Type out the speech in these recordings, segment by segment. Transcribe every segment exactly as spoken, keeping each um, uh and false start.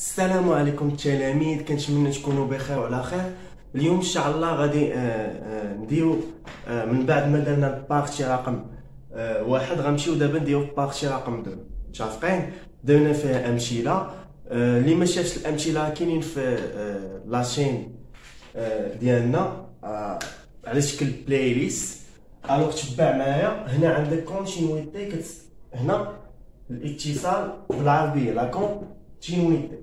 السلام عليكم التلاميذ، كنتمنى تكونوا بخير وعلى خير. اليوم ان شاء الله غادي آه، آه، نديرو آه، من بعد ما درنا البارتي رقم آه، واحد، غنمشيو دابا نديرو البارتي رقم دو. متفقين؟ درنا فيها امثله. آه، اللي ما شافش الامثله كاينين في آه، لاشين آه، ديالنا آه، على شكل بلاي ليست. الوغ تبع معايا. هنا عندك كونتينيتي، كت هنا الاتصال بالعربيه لا كونتينيتي.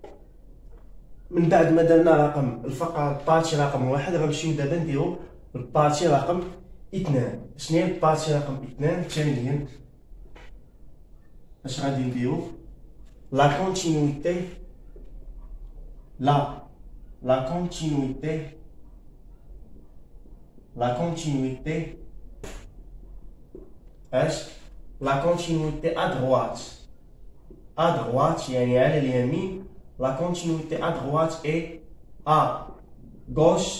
من بعد ما درنا رقم الفقره البارتي رقم واحد، غنمشيو دابا نديرو البارتي رقم اثنان. شنو هي البارتي رقم اثنان؟ ثانيا اش غادي نديرو؟ لا كونتينيتي لا لا كونتينيتي لا كونتينيتي اش لا كونتينيتي ا droite ا droite يعني على اليمين. La continuité à droite est à gauche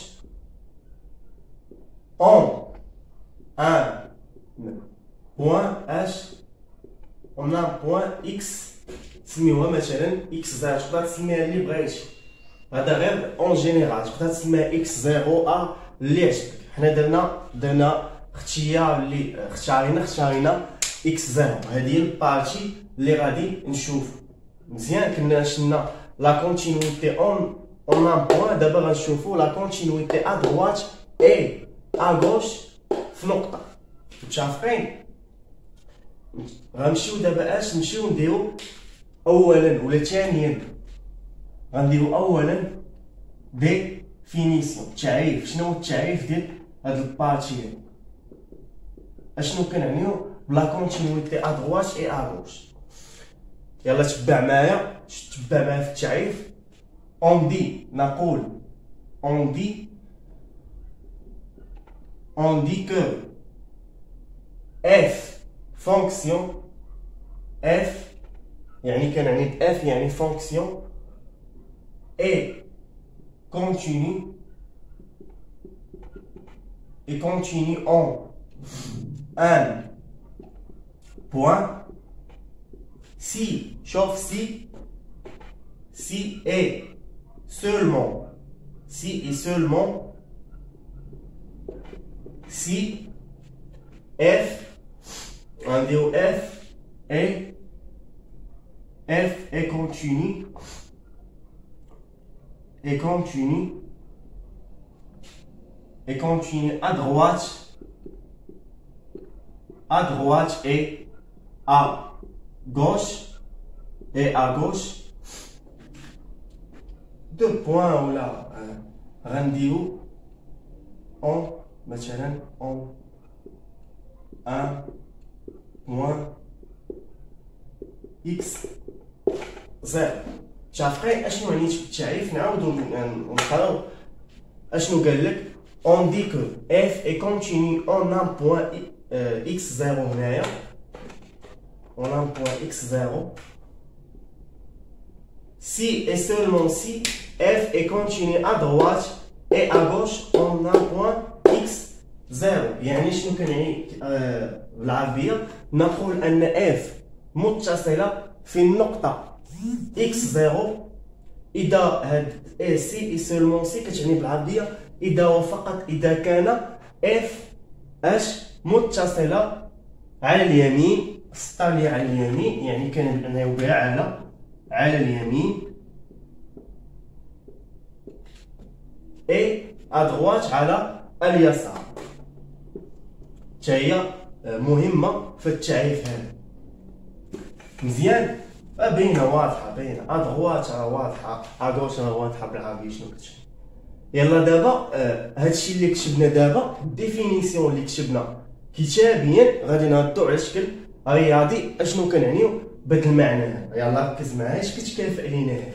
en un point H. On a un point X تسميوها مثلا X زائد، تقدر تسميها اللي بغيتي. هذا غير اون جينيرال، تقدر تسميها X زيرو أ اللي عجبك. حنا درنا درنا اختيار اللي اختارينا اختارينا X زيرو. هذه هي البارتي اللي غادي نشوف. مزيان كنا شلنا لا كونتينيتي اون اون ان بوان، دابا غنشوفو لا كونتينيتي ا droite اي ا غوش في نقطة. متفقين؟ غنمشيو دابا اش نمشيو نديرو اولا ولا ثانيا. غنديرو اولا ديفينيسيون، تعريف. شنو هو التعريف ديال هاد البارتي هادي؟ اشنو كنعنيو بلا كونتينيتي ا droite اي ا غوش؟ يلا تبع معايا تبع معايا في التعريف. اون دي نقول اون دي اون دي كو اف فونكسيون. اف يعني كنعني باف يعني فونكسيون اي كونتيني اي كونتيني اون ان بوان si, sauf si, si et seulement, si et seulement, si f, on dit f et f est continu, est continu, est continu à droite, à droite et à gauche et à gauche. Deux points ou là rendez-vous en مثلا en un point x زائد. شافقين اشنو معنيت في التعريف؟ نعاودو نقراو اشنو قال لك. on dit que f est continu en un point x زيرو. هنايا on a un point x zéro si et seulement si f est continu à droite et à gauche on a un point x zéro. يعني شنو كنعني آه بالعربية؟ نقول أن f متصلة في النقطة x زيرو إذا هاد c et seulement si كتعني بالعربية إذا وفقط إذا كان f اش متصلة على اليمين. السطر اللي على اليمين يعني كنعنيو بها على على اليمين، اي ادغوات على اليسار. حتى هي مهمه في التعريف هذا. مزيان باينه واضحه باينه. ادغوات راه واضحه، ادغوات راه واضحه بالعربيه شنو كتعني. يلا دابا آه هادشي اللي كتبنا دابا الديفينيسيون اللي كتبنا كتابيا غادي نهضرو على شكل رياضي اشنو كنعنيو بهاد المعنى هذا. يلا ركز معايا اش كتكافئ لينا هذا.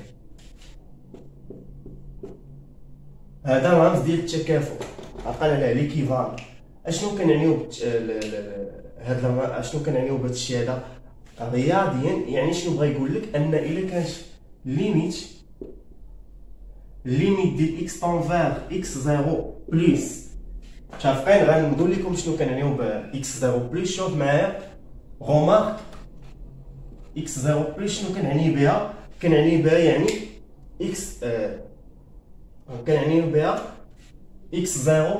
هذا رمز ديال التكافؤ، عقل على ليكيفالون. اشنو كنعنيو هاد اشنو كنعنيو بهاد الشيء هذا رياضيا؟ يعني شنو بغا يقول لك؟ ان الا كانت ليميت ليميت ديال اكس طونفير اكس زيرو بلس. متفقين؟ غنقول لكم شنو كنعنيو ب اكس زيرو بلس. شوف معايا غومارك اكس زيرو بلس شنو كنعني بها؟ كنعني بها يعني اكس آه كنعني بها اكس زيرو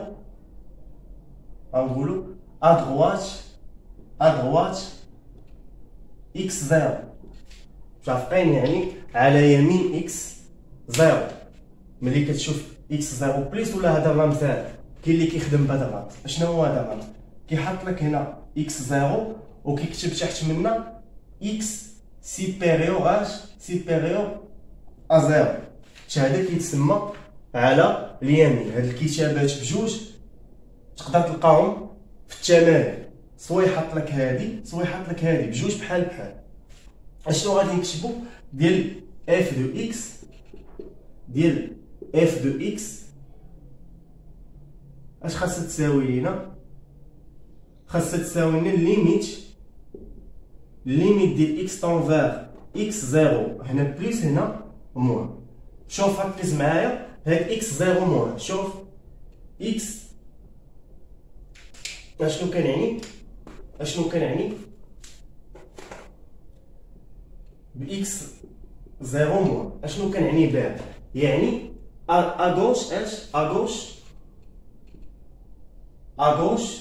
غنقولو ادغوات ادغوات اكس زيرو متفقين، يعني على يمين اكس زيرو. ملي كتشوف اكس زيرو بليس ولا هذا غا مثال كاين اللي كيخدم بهذا الغلط. شنو هو هذا الغلط؟ كيحط لك هنا اكس زيرو وكيكتب تحت منا اكس سيبيريور اش سيبيريور ا زيرو. هذا كيتسمى على اليمين. هاد الكتابات بجوج تقدر تلقاهم في التمارين، سوا يحط لك هادي سوا يحط لك هادي بجوج بحال بحال. اشنو غادي نكتبو؟ ديال اف دو اكس ديال اف دو اكس اش خاصها تساوي لينا؟ خاصها تساوي لنا ليميت ليميت ديال اكس طونفير اكس زيرو هنا بليس هنا موان. شوف ركز معايا، هاد اكس زيرو موان، شوف اكس اشنو كنعني اشنو كنعني باكس زيرو موان. اشنو كنعني بها؟ يعني اغوش اش اغوش اغوش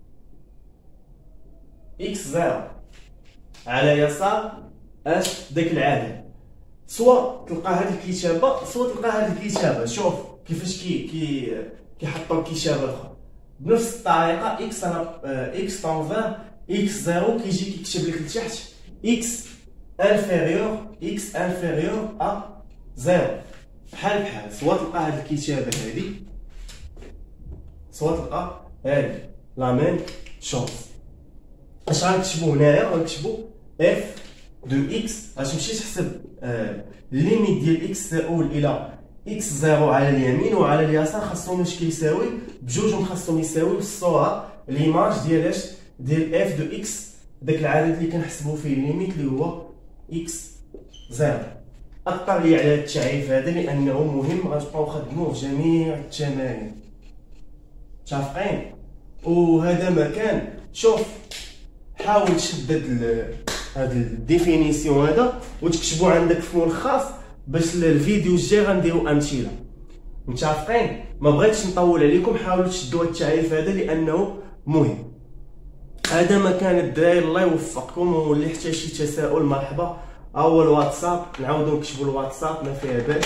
اكس زيرو، على يسار اش داك العدد. سوا تلقى هاد الكتابه سوا تلقى هاد الكتابه. شوف كيفاش كي كي كيحطوا الكتابه الاخرى بنفس الطريقه. اكس اكس طونفير اكس زيرو كيجي كيكتب لك لتحت اكس انفيريور اكس انفيريور ا زيرو بحال بحال. سوا تلقى هاد الكتابه هادي سوا تلقى هادي لا ميم شونس. اش غنكتبو هنايا؟ غنكتبو اف دو اكس باش تمشي تحسب الليميت ديال اكس تؤول الى اكس زيرو على اليمين وعلى اليسار خاصهم اش كيساوي بجوجهم، خاصهم يساويو الصوره ليماج ديال اش ديال اف دو اكس داك العدد اللي كنحسبو فيه الليميت اللي هو اكس زيرو. اكثر لي على هذا التعريف هذا لانه مهم، غنبقاو خدموه في جميع التمارين. متفقين؟ وهذا مكان شوف حاول تشد هاد هاد الديفينيسيون هذا وتكتبو عندك في ملخص باش الفيديو الجاي غنديرو امثله. متفقين؟ ما بغيتش نطول عليكم، حاولوا تشدوا هاد التعريف هذا لانه مهم. هذا مكان الدراري، الله يوفقكم. واللي حتى شي تساؤل مرحبا، اول واتساب نعاودو نكتبوا الواتساب ما فيها باس.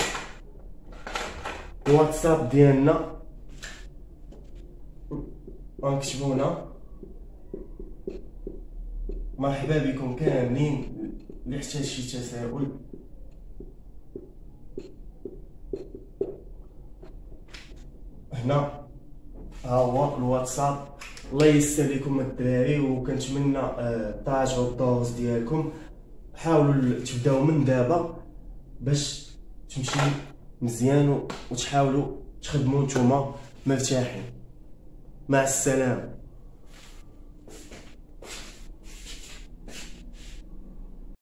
الواتساب ديالنا غنكتبو هنا. مرحبا بكم كاملين، اللي احتاج شي تساؤل هنا ها هو الواتساب. الله ييسر لكم الدراري، وكنتمنى آه تراجعوا الدروس ديالكم. حاولوا تبداو من دابا باش تمشي مزيان وتحاولوا تخدموا نتوما مرتاحين. مع السلامه.